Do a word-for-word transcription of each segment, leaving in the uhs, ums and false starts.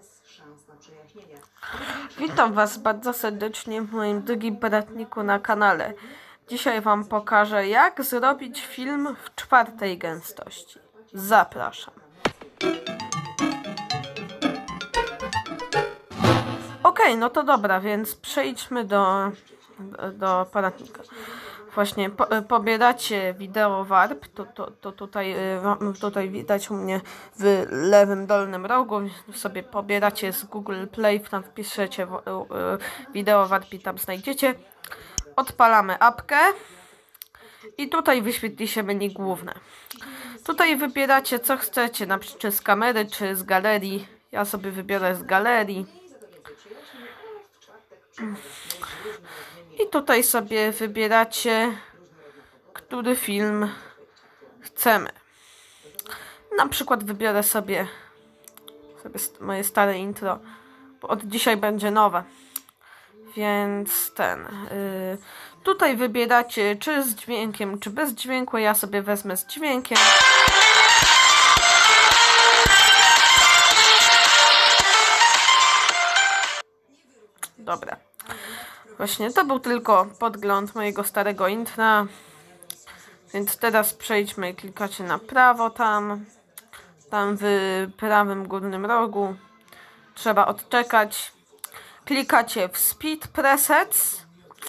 Witam Was bardzo serdecznie w moim drugim poradniku na kanale. Dzisiaj Wam pokażę, jak zrobić film w czwartej gęstości. Zapraszam. Ok, no to dobra, więc przejdźmy do, do, do poradnika. Właśnie po, pobieracie wideo warp, to, to, to tutaj, tutaj widać u mnie w lewym dolnym rogu, sobie pobieracie z Google Play, tam wpiszecie wideo warp i tam znajdziecie. Odpalamy apkę i tutaj wyświetli się menu główne. Tutaj wybieracie co chcecie, na przykład czy z kamery, czy z galerii. Ja sobie wybiorę z galerii. I tutaj sobie wybieracie, który film chcemy. Na przykład wybiorę sobie, sobie moje stare intro, bo od dzisiaj będzie nowe. Więc ten. Yy, tutaj wybieracie, czy z dźwiękiem, czy bez dźwięku. Ja sobie wezmę z dźwiękiem. Dobra. Właśnie to był tylko podgląd mojego starego intra. Więc teraz przejdźmy i klikacie na prawo tam. Tam w prawym górnym rogu. Trzeba odczekać. Klikacie w Speed Presets.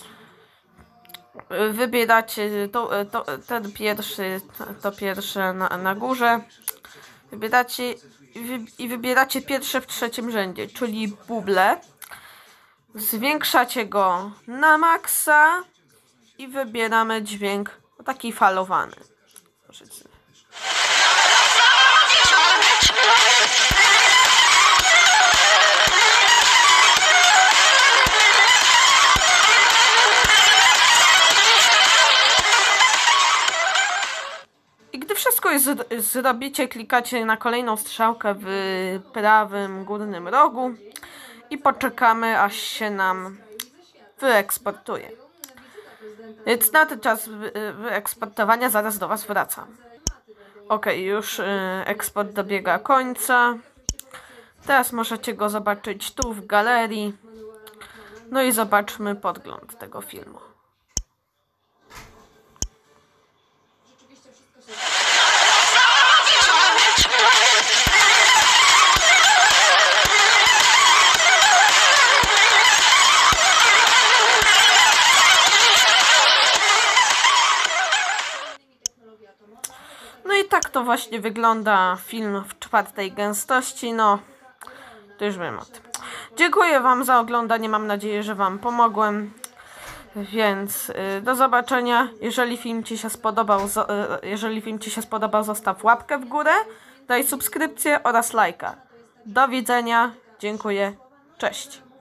Wybieracie to, to, ten pierwszy, to pierwsze na, na górze. Wybieracie i wybieracie pierwsze w trzecim rzędzie, czyli buble. Zwiększacie go na maksa i wybieramy dźwięk taki falowany. I gdy wszystko jest, zrobicie, klikacie na kolejną strzałkę w prawym górnym rogu i poczekamy, aż się nam wyeksportuje. Więc na ten czas wyeksportowania zaraz do Was wracam. Ok, już eksport dobiega końca. Teraz możecie go zobaczyć tu w galerii. No i zobaczmy podgląd tego filmu. No i tak to właśnie wygląda film w czwartej gęstości. No, to już wiem o tym. Dziękuję Wam za oglądanie. Mam nadzieję, że Wam pomogłem. Więc yy, do zobaczenia. Jeżeli film Ci się spodobał, zo, yy, jeżeli film Ci się spodobał, zostaw łapkę w górę, daj subskrypcję oraz lajka. Do widzenia. Dziękuję. Cześć.